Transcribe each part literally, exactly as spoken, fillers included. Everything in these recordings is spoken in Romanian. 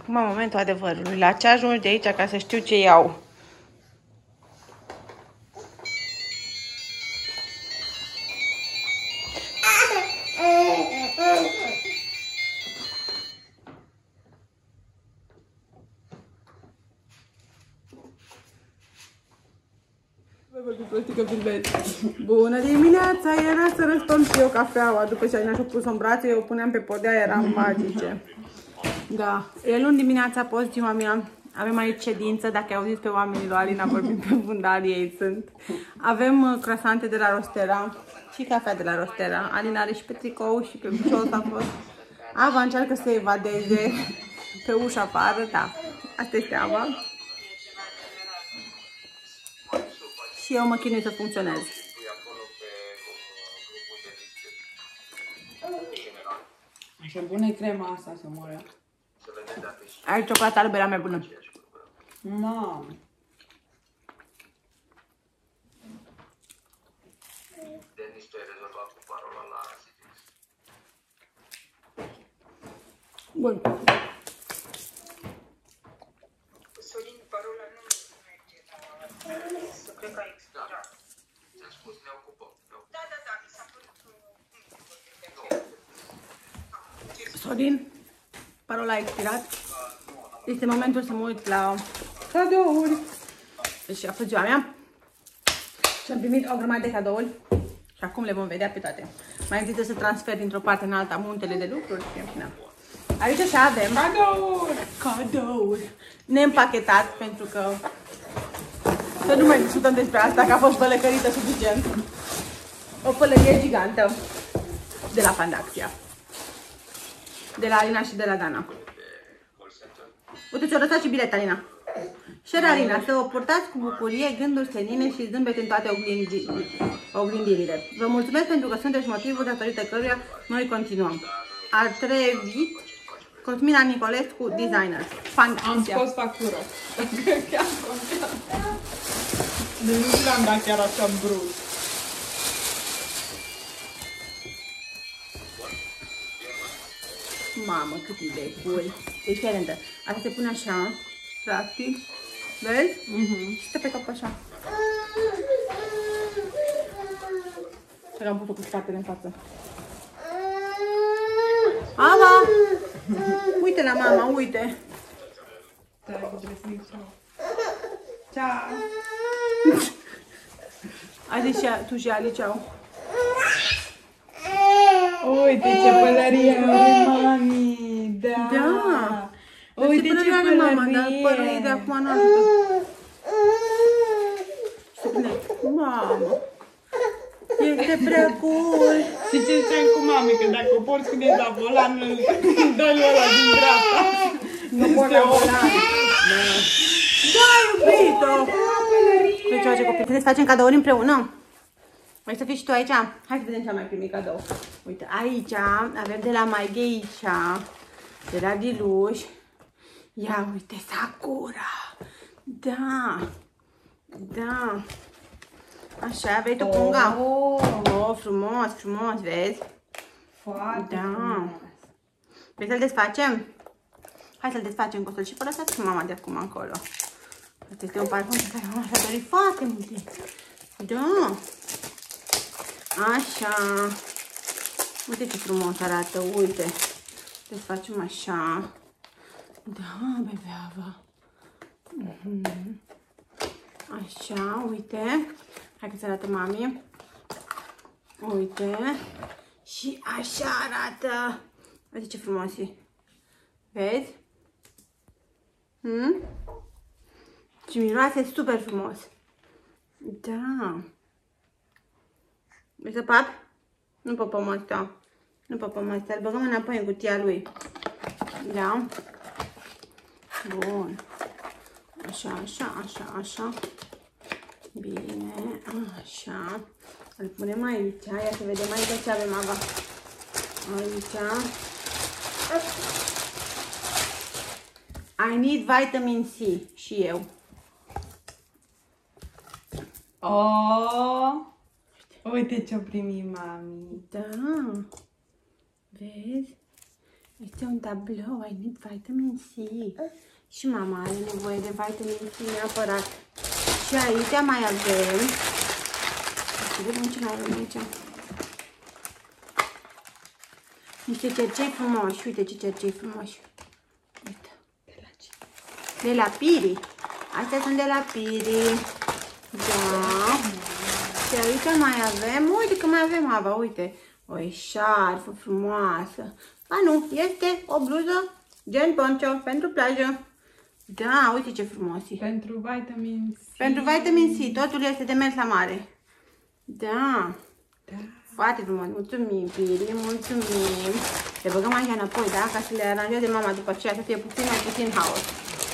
acum momentul adevărului. La ce ajungi de aici ca să știu ce iau? Bună dimineața! Era să răspund și eu cafeaua. După ce Alina și-a pus-o în brațe, eu o puneam pe podea, eram magice. Da, e luni dimineața, post ziua mea. Avem aici ședință, dacă ai auzit pe oamenii lui Alina vorbim pe fundal, ei sunt. Avem croissante de la Rostera și cafea de la Rostera. Alina are și pe tricou și pe bușos a fost. Ava încearcă să evadeze pe ușa afară, da, asta este Ava. Și eu mă chinui să funcționez. Așa bună e crema asta să moară. Ai ciocolată albă, era mai bună. Mamă. Bun. Sorin, parola nu merge la... Să cred că a expirat. Ți-am spus, ne ocupăm. Da, da, da, mi s-a părut... Sorin, parola a expirat. Este momentul să mă uit la cadouri. Deci a fost ziua mea. Și am primit o grămadă de cadouri. Și acum le vom vedea pe toate. Mai există să transfer dintr-o parte în alta muntele de lucruri. Aici așa avem Cadouri! cadouri neîmpachetat, pentru că să nu mai discutăm despre asta, că a fost pălăcărită suficient. O pălărie gigantă de la Pandaxia, de la Alina și de la Dana. Uite, ți-o lăsat și bilet, Alina. Șer Alina, să o purtați cu bucurie, gânduri senine și zâmbet în toate oglindi oglindirile. Vă mulțumesc pentru că sunteți motivul datorită căruia noi continuăm. Ar trebui Cosmina Nicolescu, designer. Fantasia. Am scos factură. Chiar contează. Deci nu l-am dat chiar așa brusc. Mamă, cât de cool. Excelentă. Asta se pune așa, practic. Vezi? Mhm. Și stă pe cap așa. Și l-am pus-o cu spatele în față. Ava! Uite la mama, uite. Stai că trebuie să zic ceau. Ceau! Ai zis și tu și Ali, ceau. Uite ce pălărie are mami! Da! Da! Uite ce pălărie! Mama, dar părul de acum nu ajută. Mamă! Este prea cool! Și ce ziceam cu mami, că dacă o porți când ești la volan, dă-l ăla din dreapta. Nu pot la volan! Da, iubito! Deci, ce copii, trebuie să facem cadouri împreună? Vrei să fii și tu aici? Hai să vedem ce am mai primit cadou. Uite, aici avem de la My Geisha, de la Diluș. Ia uite, Sakura! Da! Da! Așa, vrei tu punga? Oh, frumos, frumos, vezi? Foarte Da. frumos. Vrei să-l desfacem? Hai să-l desfacem, că o să-l și folosească și mama de acum încolo. Asta este un parfum pe care mama și-a dorit foarte mult timp. Da. Așa. Uite ce frumos arată, uite. Desfacem așa. Da, bebeava. Mhm. Așa, uite. Hai că-ți arată mami. Uite. Și așa arată. Uite ce frumos e. Vezi? Hmm? Și miroase super frumos. Da. Vrei să papi? Nu popăm asta. Nu popăm asta. Îl băgăm înapoi în cutia lui. Da. Bun. Așa, așa, așa, așa. Bine, așa. Îl punem aici. Ia să vedem aici ce avem, Ava. Aici. I need vitamin C. Și eu. Oh, uite ce-o primi mami. Da. Vezi? Este un tablou, I need vitamin C. Și mama are nevoie de vitamin C neapărat. Și aici mai avem... Să vedem ce mai avem aici. Niște cercei frumoși. Uite ce cercei frumoși. Uite. De la Piri. Astea sunt de la Piri. Da. Și aici mai avem, uite că mai avem Ava, uite. O eșarfă frumoasă. A, nu, este o bluză gen poncho pentru plajă. Da, uite ce frumos e. Pentru vitamin C. Pentru vitamin C, totul este de mers la mare. Da. Da. Foarte frumos, mulțumim, Piri, mulțumim. Le băgăm aici înapoi, da? Ca să le aranjeze mama după aceea, să fie puțin mai puțin haos.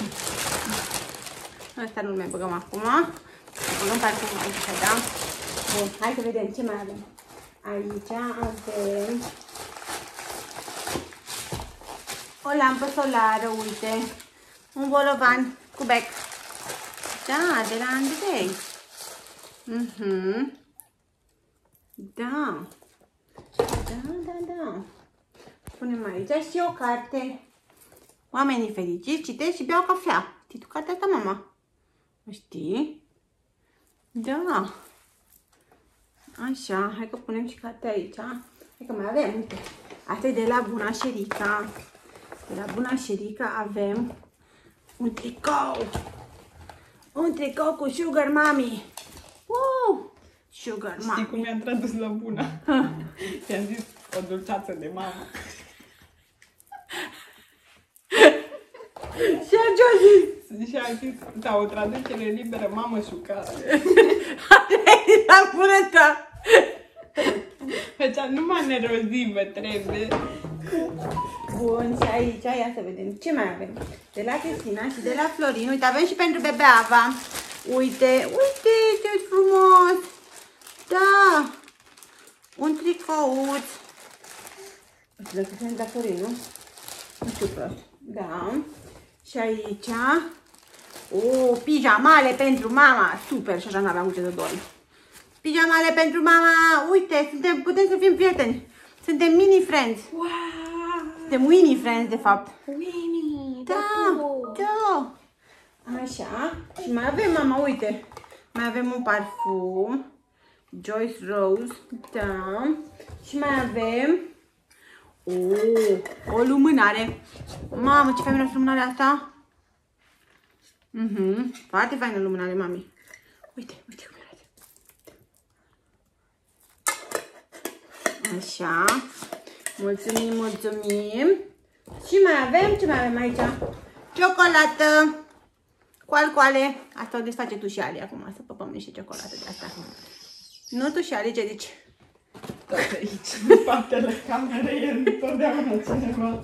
Asta nu-l mai băgăm acum. Băgăm parfumul aici, da? Bun, hai să vedem ce mai avem. Aici avem o lampă solară, uite. Un bolovan cu bec. Da, de la Andrei. Mhm. Da. Da, da, da. Punem aici și o carte. Oamenii fericiți citesc și beau cafea. Știi tu cartea ta, mama? O știi? Da. Așa, hai că punem și cartea aici. Hai că mai avem, uite. Asta e de la Buna Șerica. De la Buna Șerica avem un tricou. Un tricou cu Sugar Mami. Wow! Sugar Mami. Știi cum i-am tradus la Buna? I-am zis o dulceață de mamă. Și ce-a zis? Și am zis, sau o traducere liberă, mamă șucară. La bună ta! Făcea numai nerozivă, trebuie. Bun, și aici, ia să vedem ce mai avem. De la Cristina și de la Florin. Uite, avem și pentru bebeava. Uite, uite, ce frumos! Da! Un tricouț. Uite, dacă sunt de la Florin, nu? Nu știu prost. Da. Și aici... O, pijamale pentru mama. Super, și așa n-aveam cu ce să dorm. Pijamale pentru mama. Uite, suntem, putem să fim prieteni. Suntem mini friends. Wow! Suntem Winnie friends, de fapt. Winnie! Da, da. Așa. Și mai avem, mama, uite. Mai avem un parfum. Joyce Rose. Da. Și mai avem... O, o lumânare. Mamă, ce faină lumânarea asta. Mhm. Foarte faină lumânare, mami. Uite, uite cum arată. Așa. Mulțumim, mulțumim. Și mai avem, ce mai avem aici? Ciocolată. Cu alcoale. Asta o desface tu și Ali acum, să păpăm niște ciocolată de asta. Nu tu și Ali, ce zici? Tot aici, în spatele camerei, e întotdeauna cineva.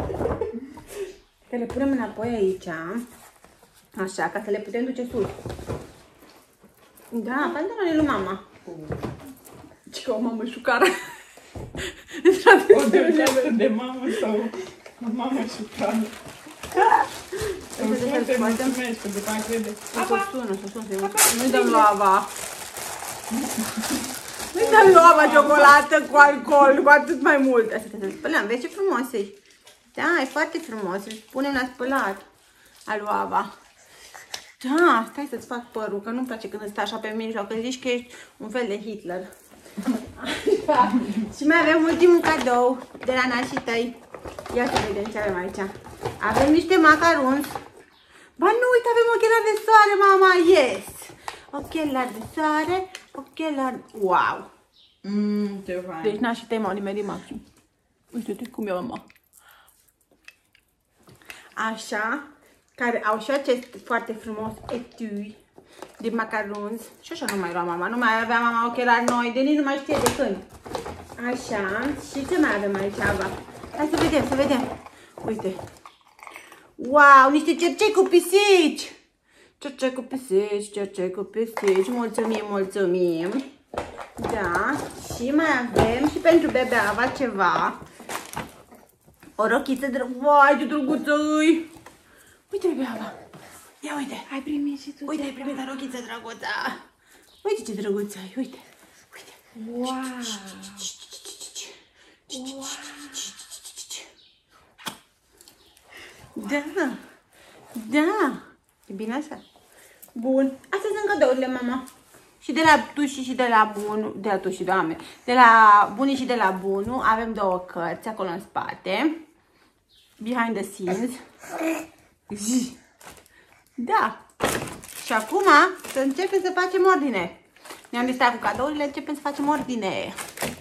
Că le punem înapoi aici. Așa, ca să le putem duce sus. Da, pantalonii lui mama. Ce ca o mamă șucară. O dulceață de mamă sau o mamă șucară. Îmi spune, te mulțumesc, că după aia crede. Să sună, să sună. Nu-i dăm lui Ava. Nu-i dăm lui Ava ciocolată cu alcool, cu atât mai mult. Asta te spălăm, vezi ce frumos e. Da, e foarte frumos. Îl punem la spălat al lui Ava. Da, stai să-ți fac părul, că nu-mi place când stai așa pe mijloc, că zici că ești un fel de Hitler. Așa. Și mai avem ultimul cadou de la nașii tăi. Ia să vedem ce avem aici. Avem niște macaroni. Ba nu, uite, avem ochelari de soare, mama, yes! Ochelari de soare, ochelari... Wow! Mmm, ce fain. Deci nașii tăi m-au nimerit maxim. Uite-te cum e, mama. Așa, care au și acest foarte frumos etui de macarons. Și așa nu mai lua mama, nu mai avea mama ochelari noi, de nici nu mai știe de când. Așa, și ce mai avem aici, Ava? Hai să vedem, să vedem. Uite. Wow, niște cercei cu pisici. Cercei cu pisici, cercei cu pisici. Mulțumim, mulțumim. Da, și mai avem și pentru bebe Ava ceva. O rochiță de... Vai, ce drăguță-i! Uite, bebe Ava. Ia uite. Ai primit și tu. Uite, ai primit o rochiță drăguță. Uite ce drăguță-i, uite. Uite. Wow! Da. Da. E bine așa? Bun. Astea sunt cadourile, mama. Și de la Tuși și de la Bunu, de la Tuși, doamne, de la Bunii și de la Bunu avem două cărți acolo în spate. Behind the scenes. Da. Și acum să începem să facem ordine. Ne-am distrat cu cadourile, începem să facem ordine.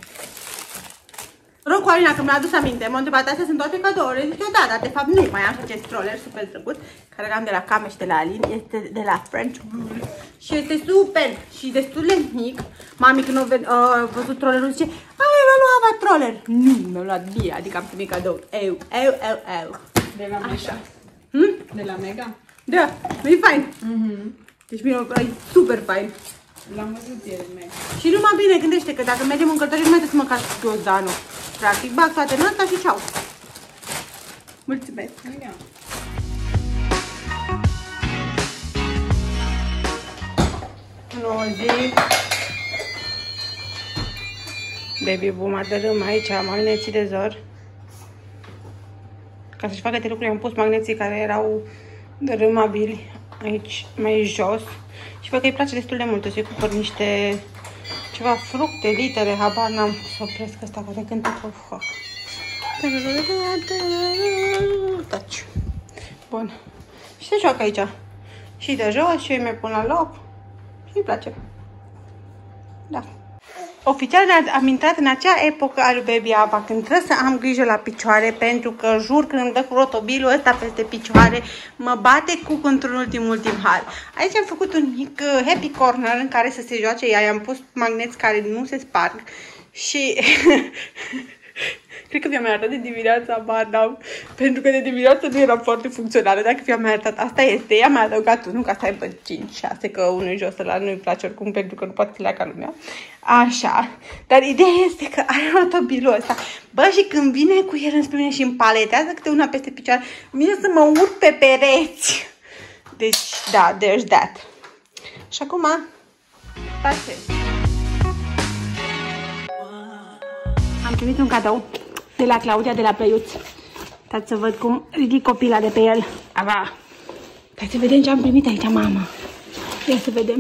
Rog cu Alina că mi-a adus aminte, m-a întrebat, astea sunt toate cadourile, zic eu da, dar de fapt nu, mai am și acest stroller super drăguț, care am de la Came și de la Alin, este de la French Bull și este super și destul de mic. Mami când a uh, văzut trollerul zice, ai, nu, nu avea troller. Nu, mi-a luat bie, adică am primit cadou. Eu, eu, eu, eu. De la Mega? Hmm? De la Mega? Da, e fain. Mhm. Deci bine, e super fain. L-am văzut ieri, Mega. Și numai bine, gândește că dacă mergem în călătorie, nu mai trebuie să măcar ghiozdanul. Practic, bag toate în asta și ceau. Mulțumesc. Mega. Bună zi. Baby boom, adărâm aici magneții de zor. Ca să-și facă de lucruri, am pus magneții care erau dărâmabili aici, mai jos. Și văd că îi place destul de mult. O să-i cumpăr niște ceva fructe, litere, habar n-am să opresc ăsta care cântă cu foc. Taci. Bun. Și se joacă aici. Și de jos și eu îi mai pun la loc. Și îi place. Da. Oficial am intrat în acea epocă a lui Baby Ava, când trebuie să am grijă la picioare, pentru că jur când îmi dă cu rotobilul ăsta peste picioare, mă bate cu într-un ultim, ultim hal. Aici am făcut un mic uh, happy corner în care să se joace ea, i-am pus magneți care nu se sparg și... Cred că vi-am arătat de dimineața, ba, n-am, pentru că de dimineața nu era foarte funcțională. Dacă vi-am arătat, asta este, ea mi-a adăugat unul, ca să aibă cinci șase, că unul jos ăla nu-i place oricum, pentru că nu poate să le ia ca lumea. Așa, dar ideea este că are rotobilul ăsta. Bă, și când vine cu el înspre mine și îmi paletează câte una peste picioare, vine să mă urc pe pereți. Deci, da, there's that. Și acum, face. Am primit un cadou de la Claudia, de la Plăiuț. Stați să văd cum ridic copila de pe el. Ava. Hai să vedem ce am primit aici, mama. Ia să vedem.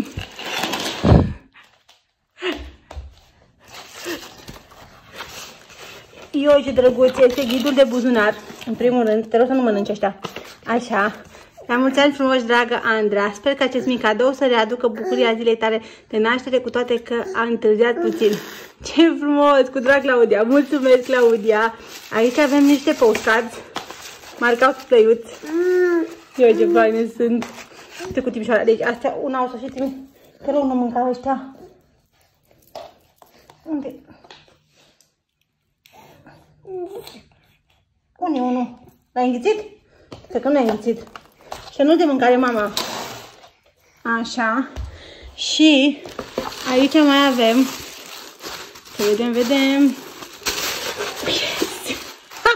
Ioi, ce drăguț, este ghidul de buzunar. În primul rând, te rog să nu mănânci ăștia. Așa. La mulți ani frumos, dragă Andra. Sper că acest mic cadou să readucă bucuria zilei tale de naștere, cu toate că a întârziat puțin. Ce frumos! Cu drag, Claudia! Mulțumesc, Claudia! Aici avem niște postcards marcați cu Plăiuț. Eu ce faine sunt! Uite cu timișoara. Deci astea, una o să și trimit. Că rău nu mâncau ăștia. Unde? Unde e unul? L-ai înghițit? Cred că nu l-ai înghițit. Și nu de mâncare, mama. Așa. Și aici mai avem. Să vedem, vedem. Yes.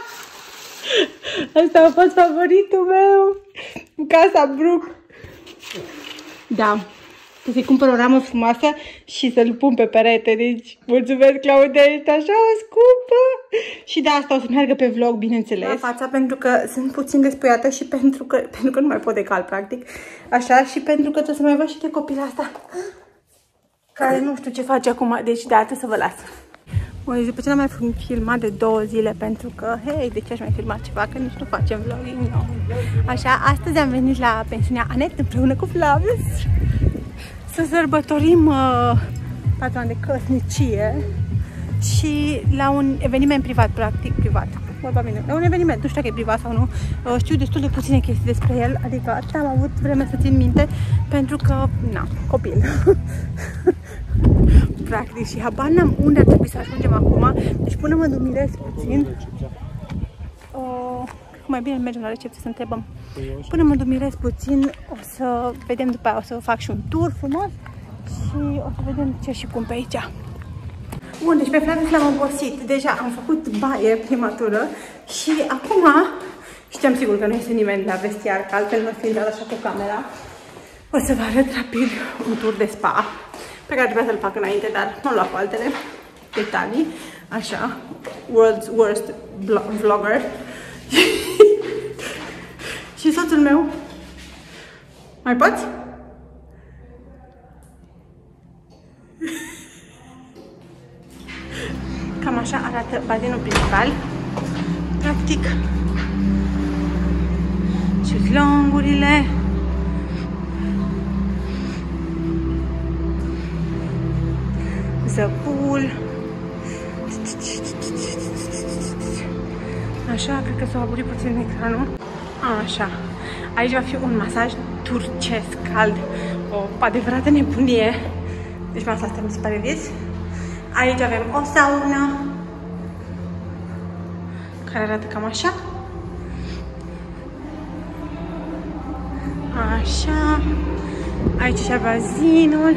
Asta a fost favoritul meu. Casa Brook. Da. Să-i cumpăr o ramă frumoasă și să-l pun pe perete. Deci, mulțumesc, Claudia, ești așa scumpă. Și de asta o să meargă pe vlog, bineînțeles. La fața, pentru că sunt puțin despuiată și pentru că, pentru că nu mai pot de cal, practic. Așa, și pentru că trebuie să mai văd și de copila asta, care nu știu ce face acum. Deci, de atât să vă las. Bun, deci după ce n-am mai filmat de două zile, pentru că, hei, de ce aș mai filma ceva, că nici nu facem vlogging nou. Așa, astăzi am venit la pensiunea Anet împreună cu Flavius să sărbătorim uh, patru ani de căsnicie și la un eveniment privat, practic privat. Vorba bine, la un eveniment, nu știu dacă e privat sau nu, uh, știu destul de puține chestii despre el, adică atât am avut vreme să țin minte, pentru că, na, copil. Practic, și habar n-am unde ar trebui să ajungem acum, deci până mă dumirez puțin, uh, mai bine mergem la recepție să întrebăm. Până mă dumirez puțin, o să vedem după aia, o să fac și un tur frumos și o să vedem ce și cum pe aici. Bun, deci pe Flavius l-am obosit. Deja am făcut baie prima tură și acum știam sigur că nu este nimeni la vestiar, că altfel mă fi intrat așa cu camera. O să vă arăt rapid un tur de spa pe care trebuia să-l fac înainte, dar nu l-am cu altele detalii. Așa, world's worst vlogger. Și soțul meu. Mai poți? Cam așa arată bazinul principal. Practic. Șezlongurile. Zăpul. Așa, cred că s-a aburit puțin ecranul. Așa. Aici va fi un masaj turcesc cald. O adevărată nebunie. Deci masa asta mi se pare vis. Aici avem o saună care arată cam așa. Așa. Aici și bazinul.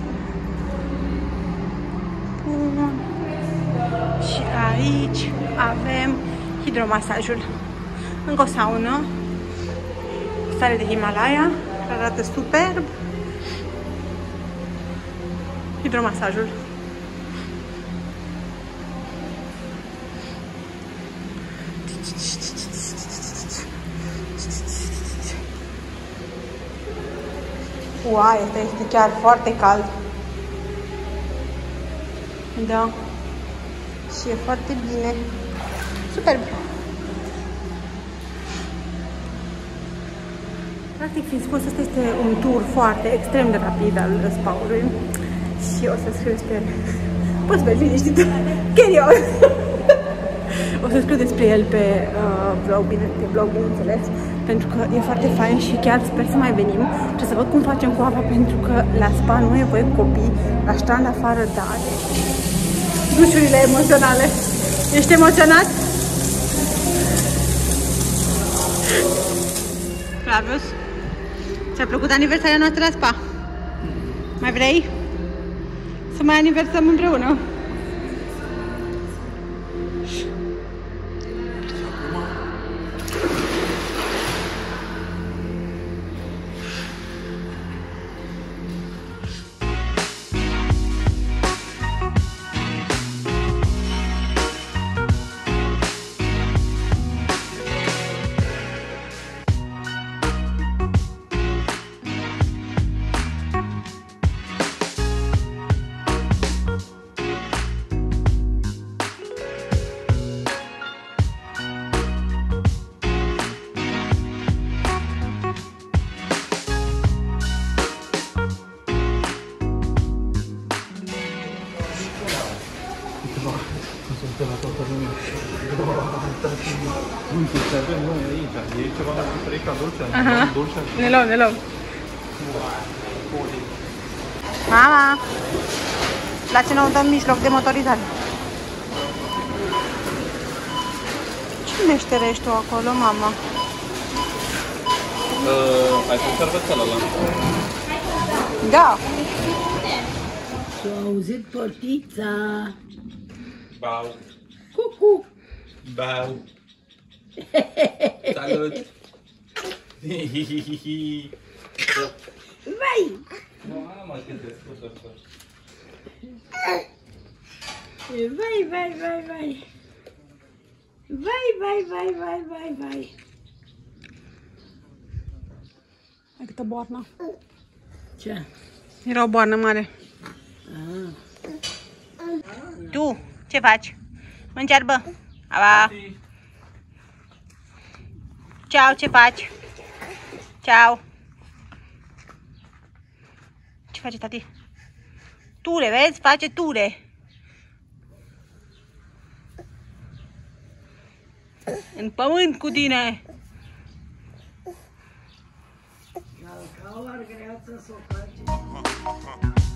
Bun. Și aici avem hidromasajul. Încă o saună. Stare de Himalaya, care arată superb. Hidromasajul. Wow, asta este chiar foarte cald. Da. Și e foarte bine. Superb. Practic fiind spus, asta este un tur foarte extrem de rapid al spa-ului. Și o să scriu despre el. Poți să liniștit. Chiar o să scriu despre el pe uh, blog, bine, pe blog, bineînțeles. Pentru că e foarte fain și chiar sper să mai venim. Trebuie să văd cum facem cu apa, pentru că la spa nu e voie copii. La strand afară, da. Dușurile emoționale. Ești emoționat? Flavius? Ți-a plăcut aniversarea noastră la spa? Mai vrei? Să mai aniversăm împreună? Uite, ce avem noi aici. E ceva diferit ca dulce. Aha. Dulce. Ne luăm, ne luăm. Mama! La ce ne dăm mijloc de motorizare? Ce meșterești tu acolo, mama? Uh, ai să servă celălalt. Da! S-a auzit portița. Bau. Cucu. Bau. Salut! Vai! Mama, cât de scurt asta. Vai, vai, vai, vai. Vai, vai, vai, vai, vai, vai. Ai câtă boarnă. Ce? Era o boarnă mare. Ah. Tu, ce faci? Mânci arbă? Aba. Ceau, ce faci? Ceau. Ce face tati? Ture, vezi? Face ture. În pământ cu tine. Ca o argreață s-o face.